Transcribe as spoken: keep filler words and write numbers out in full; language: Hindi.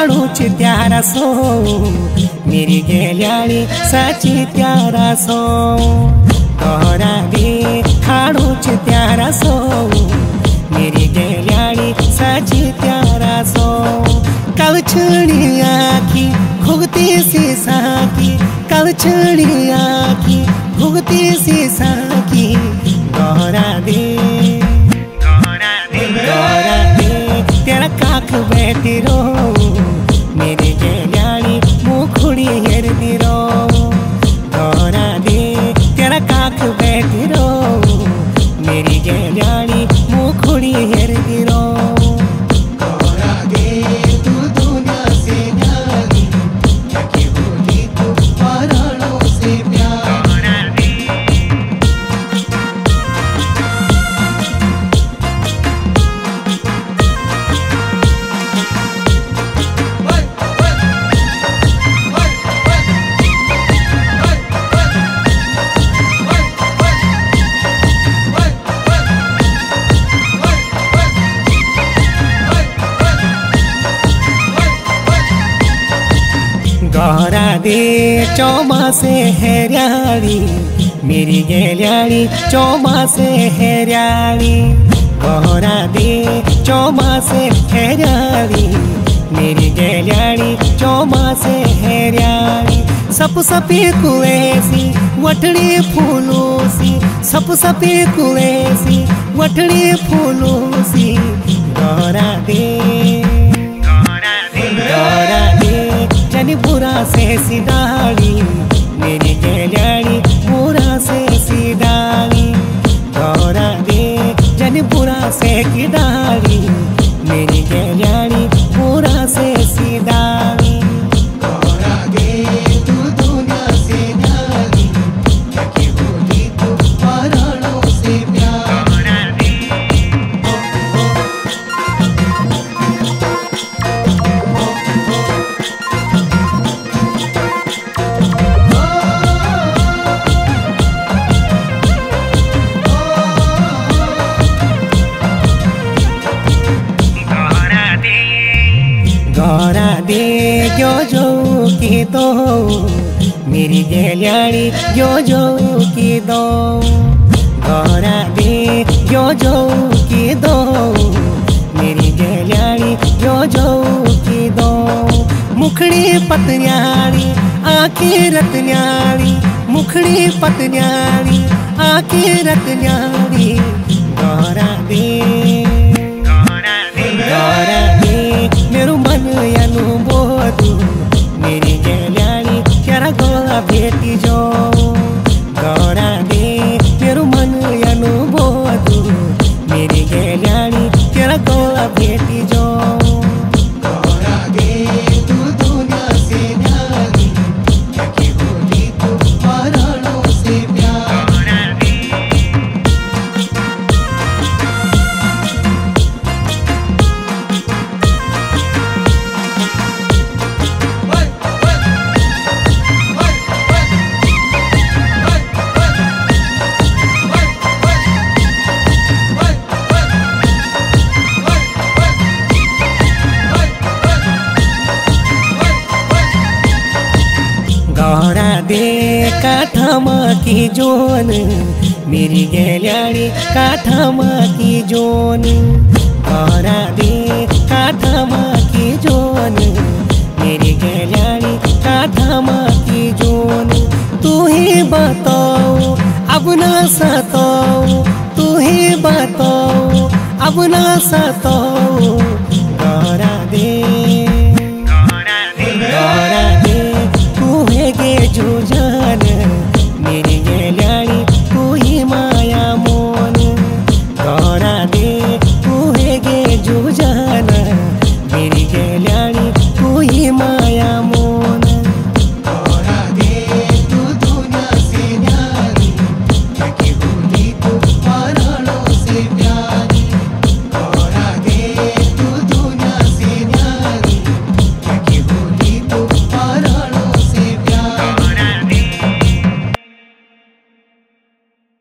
खाणूच त्यारा सो मेरी गेल्याळी साची त्यारा सो तोरा दे खाणूच त्यारा सो मेरी गेल्याळी साची त्यारा सो कलछड़ी आखी भुगती सी साकी कलछड़ी आखी भुगती सी साकी गौरा दे गौरा दे तेरा काख बैठी रो मेरी गेल्याळी मुखड़ी हेरदी रो गौरा दे तेरा काख बैठी रो मेरी गेल्याळी मुखड़ी हेरदी रो गौरा दे तू दुनिया से न्यारी क्या होली तू पराणों से प्यार गौरा दे गौरा दे चौमासे हेऱ्याळी मेरी गेल्याळी चौमासे हेऱ्याळी गौरा दे चौमासे हेऱ्याळी मेरी गेल्याळी चौमासे हेऱ्याळी सप सपी कुळेसी वटड़ी फूलोसी सप सपी कुळेसी वटड़ी फूलोसी गौरा दे गौरा दे जनी बुरा से सिदाड़ी मेरी गेल्याळी बुरा से सिदाड़ी गौरा दे जनी बुरा से किदाड़ी मेरी गेल्याळी बुरा से सिदाड़ी गौरा दे तू दुनिया से न्यारी क्या होली तू पराणों से प्यार गौरा दे गौरा दे जो जो की दो मेरी गेल्याळी जो जो की दो गौरा दे जो जो की दो मेरी गेल्याळी जो जो की दो मुखड़ी पतन्याळी आँखी रतन्याळी मुखड़ी पतन्याळी आँखी रतन्याळी गौरा दे गौरा दे मेरू मन यानु बोधू मेरी गेल्याळी तेरा गोला भेटी जो गौरा दे मेरू मन यानु बोधू मेरी गेल्याळी तेरा गोला भेटी जो गौरा दे तू दुनिया से न्यारी क्या होली तू पराणों से प्यार गौरा दे गौरा दे काठामा की जोन मेरी गेल्याळी काठामा की जोन गौरा दे काठामा की जोन मेरी गेल्याळी काठामा की जोन तू ही बताओ अब ना सताओ तू ही बताओ अब ना सताओ